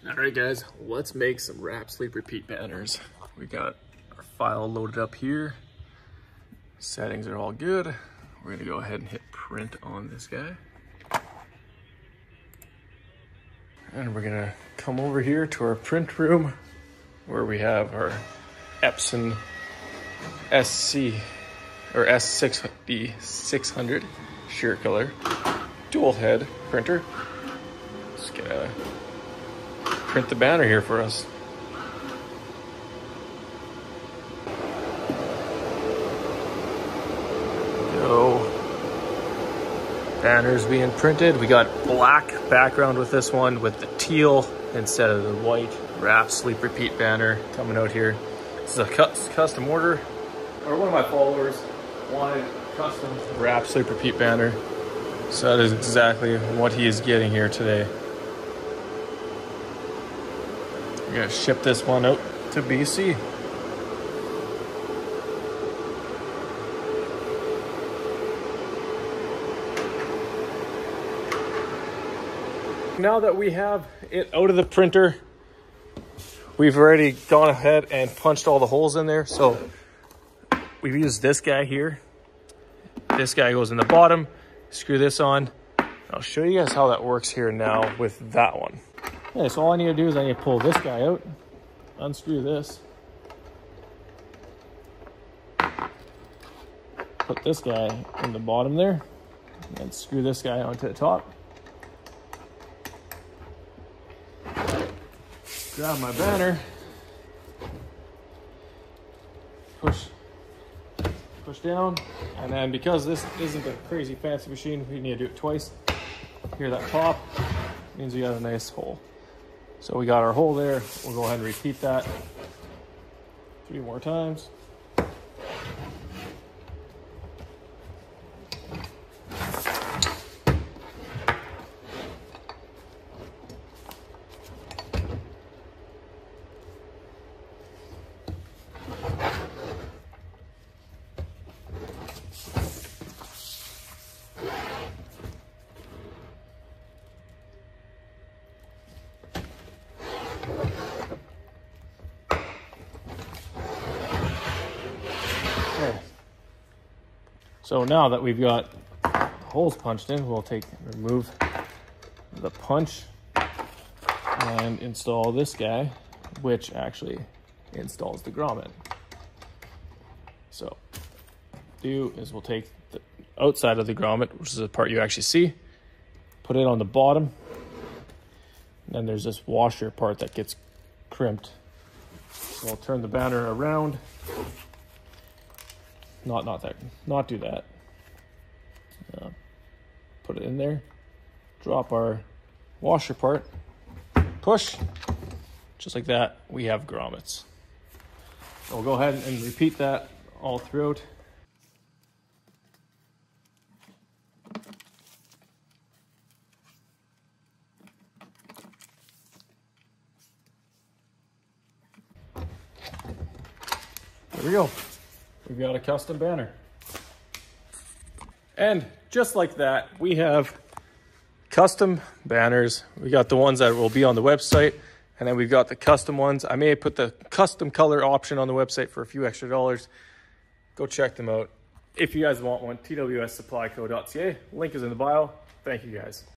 All right, guys, let's make some wrap, sleep, repeat banners. We got our file loaded up here. Settings are all good. We're gonna go ahead and hit print on this guy. And we're gonna come over here to our print room where we have our Epson SC or S600 sheer color dual head printer. Just gonna print the banner here for us. Go. Banners being printed. We got black background with this one with the teal instead of the white wrap, sleep, repeat banner coming out here. This is a custom order, or one of my followers wanted custom wrap, sleep, repeat banner. So that is exactly what he is getting here today. We're gonna ship this one out to BC. Now that we have it out of the printer, we've already gone ahead and punched all the holes in there. So we've used this guy here. This guy goes in the bottom. Screw this on. I'll show you guys how that works here now with that one. Okay, so all I need to do is I need to pull this guy out, unscrew this, put this guy in the bottom there, and screw this guy onto the top. Grab my banner, push down, and then because this isn't a crazy fancy machine, we need to do it twice. Hear that pop? Means we got a nice hole. So we got our hole there. We'll go ahead and repeat that 3 more times. Okay. So now that we've got holes punched in, we'll remove the punch and install this guy, which actually installs the grommet. So we'll take the outside of the grommet, which is the part you actually see, put it on the bottom, and then there's this washer part that gets crimped. So I'll turn the banner around. Not do that. Put it in there. Drop our washer part. Push. Just like that, we have grommets. So we'll go ahead and repeat that all throughout. There we go. We've got a custom banner. And just like that, we have custom banners. We got the ones that will be on the website, and then we've got the custom ones. I may put the custom color option on the website for a few extra dollars. Go check them out. If you guys want one, twssupplyco.ca. Link is in the bio. Thank you guys.